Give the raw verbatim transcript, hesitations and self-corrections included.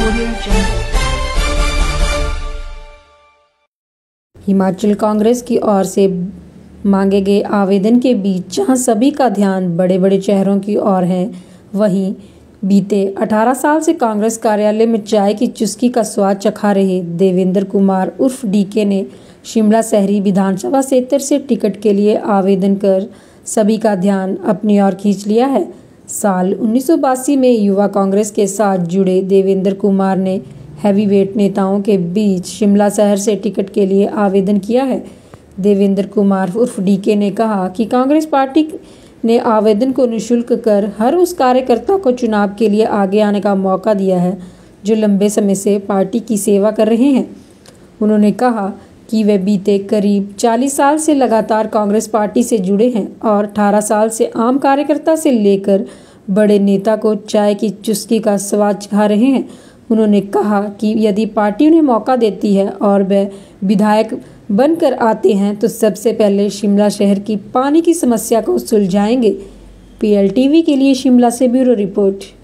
हिमाचल कांग्रेस की ओर से मांगे गए आवेदन के बीच जहां सभी का ध्यान बड़े बड़े चेहरों की ओर है, वहीं बीते अठारह साल से कांग्रेस कार्यालय में चाय की चुस्की का स्वाद चखा रहे देवेंद्र कुमार उर्फ डीके ने शिमला शहरी विधानसभा क्षेत्र से टिकट के लिए आवेदन कर सभी का ध्यान अपनी ओर खींच लिया है। साल उन्नीस सौ बासी में युवा कांग्रेस के साथ जुड़े देवेंद्र कुमार ने हैवीवेट नेताओं के बीच शिमला शहर से टिकट के लिए आवेदन किया है। देवेंद्र कुमार उर्फ डीके ने कहा कि कांग्रेस पार्टी ने आवेदन को निःशुल्क कर हर उस कार्यकर्ता को चुनाव के लिए आगे आने का मौका दिया है जो लंबे समय से पार्टी की सेवा कर रहे हैं। उन्होंने कहा कि वे बीते करीब चालीस साल से लगातार कांग्रेस पार्टी से जुड़े हैं और अठारह साल से आम कार्यकर्ता से लेकर बड़े नेता को चाय की चुस्की का स्वाद चखा रहे हैं। उन्होंने कहा कि यदि पार्टी उन्हें मौका देती है और वे विधायक बनकर आते हैं तो सबसे पहले शिमला शहर की पानी की समस्या को सुलझाएंगे। पीएलटीवी के लिए शिमला से ब्यूरो रिपोर्ट।